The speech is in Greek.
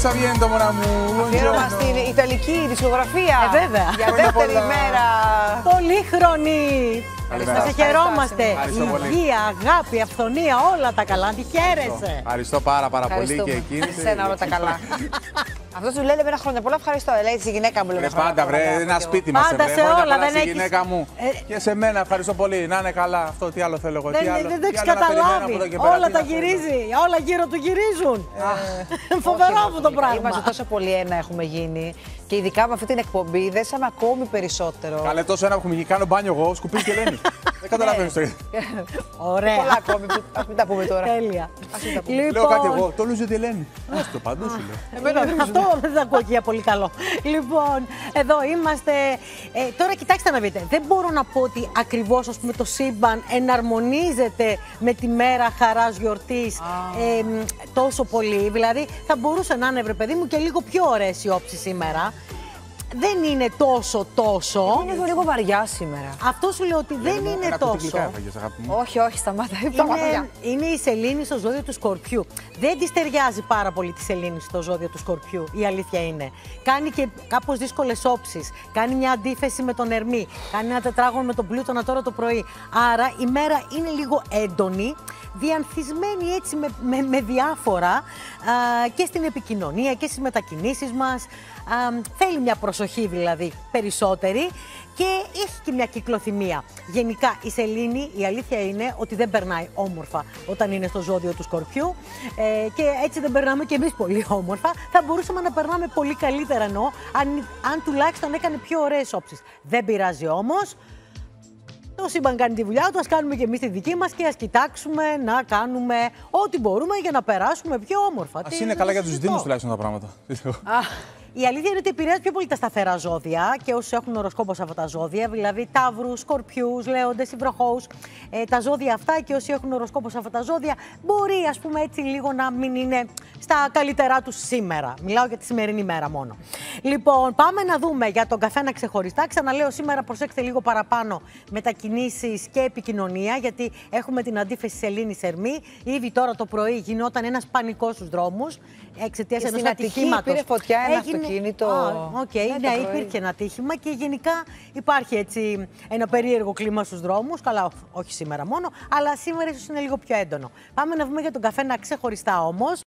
sta viendo, mona μου. Αφιέρωμα στην Ιταλική δισκογραφία. Βέβαια. Για δεύτερη μέρα. Πολύχρονη. Καλημέρα. Θα σε χαιρόμαστε. Ευχαριστώ πολύ. Υγεία, αγάπη, αυθονία, όλα τα καλά. Τι χαίρεσαι. Ευχαριστώ πάρα πολύ και εκείνη. Εσένα όλα τα καλά. Αυτό του λέει ένα χρόνια πολλά. Ευχαριστώ. Λέει τη γυναίκα μου. Ρε πάντα, βρε, ένα σπίτι μας. Πάντα σε όλα, δεν έχει. έχεις... γυναίκα μου. Και σε μένα, ευχαριστώ πολύ. Να είναι καλά. Αυτό τι άλλο θέλω εγώ. Δεν έχεις καταλάβει. Όλα τα γυρίζει. Όλα γύρω του γυρίζουν. Φοβερό αυτό το πράγμα. Είμαστε τόσο πολύ ένα έχουμε γίνει. Και ειδικά με αυτή την εκπομπή δέσαμε ακόμη περισσότερο. Καλέ, τόσο ένα που έχουμε γίνει. Κάνω μπάνιο εγώ, σκουπίζει και λένε. Δεν καταλαβαίνω το ίδιο. Ωραία. Πολλά ακόμη. Ας μην τα πούμε τώρα. Τέλεια. Λέω κάτι εγώ. Το λούζε τι λένε. Άστο παντού σου λέω. Αυτό δεν θα ακούω και για πολύ καλό. Λοιπόν, εδώ είμαστε. Τώρα κοιτάξτε να δείτε. Δεν μπορώ να πω ότι ακριβώς το σύμπαν εναρμονίζεται με τη μέρα χαράς γιορτής τόσο πολύ. Δηλαδή θα μπορούσε να είναι, βρε παιδί μου, και λίγο πιο ωραίες οι όψεις σήμερα. Δεν είναι τόσο. Είναι λίγο βαριά σήμερα. Αυτό σου λέω ότι δεν είναι τόσο. Όχι, σταμάτα. Είναι η σελήνη στο ζώδιο του Σκορπιού. Δεν της ταιριάζει πάρα πολύ τη σελήνη στο ζώδιο του Σκορπιού, η αλήθεια είναι. Κάνει και κάπως δύσκολες όψεις. Κάνει μια αντίθεση με τον Ερμή. Κάνει ένα τετράγωνο με τον Πλούτονα τώρα το πρωί. Άρα η μέρα είναι λίγο έντονη, διανθισμένη έτσι με διάφορα και στην επικοινωνία και στις μετακινήσεις μας. Θέλει μια προσοχή δηλαδή περισσότερη και έχει και μια κυκλοθυμία. Γενικά η σελήνη, η αλήθεια είναι ότι δεν περνάει όμορφα όταν είναι στο ζώδιο του Σκορπιού και έτσι δεν περνάμε και εμείς πολύ όμορφα. Θα μπορούσαμε να περνάμε πολύ καλύτερα εννοώ αν τουλάχιστον έκανε πιο ωραίες όψεις. Δεν πειράζει όμως. Το σύμπαν κάνει τη δουλειά του, ας κάνουμε και εμείς τη δική μας και ας κοιτάξουμε να κάνουμε ό,τι μπορούμε για να περάσουμε πιο όμορφα. Ας είναι καλά για τους Δήμους τουλάχιστον τα πράγματα. Η αλήθεια είναι ότι επηρεάζει πιο πολύ τα σταθερά ζώδια και όσοι έχουν οροσκόπο σε αυτά τα ζώδια, δηλαδή Ταύρους, Σκορπιούς, Λέοντες, Υδροχόους, τα ζώδια αυτά και όσοι έχουν οροσκόπο σε αυτά τα ζώδια, μπορεί ας πούμε έτσι λίγο να μην είναι στα καλύτερά τους σήμερα. Μιλάω για τη σημερινή μέρα μόνο. Λοιπόν, πάμε να δούμε για τον καθένα ξεχωριστά. Ξαναλέω, σήμερα προσέξτε λίγο παραπάνω μετακινήσεις και επικοινωνία, γιατί έχουμε την αντίθεση σελήνης Ερμή. Ήδη τώρα το πρωί γινόταν ένας πανικός στους δρόμους εξαιτίας ενός ατυχήματος. Πήρε φωτιά ένα αυτοκίνητο. Ναι, υπήρχε ένα ατύχημα και γενικά υπάρχει έτσι ένα περίεργο κλίμα στους δρόμους. Καλά, όχι σήμερα μόνο, αλλά σήμερα ίσως είναι λίγο πιο έντονο. Πάμε να δούμε για τον καθένα ξεχωριστά όμως.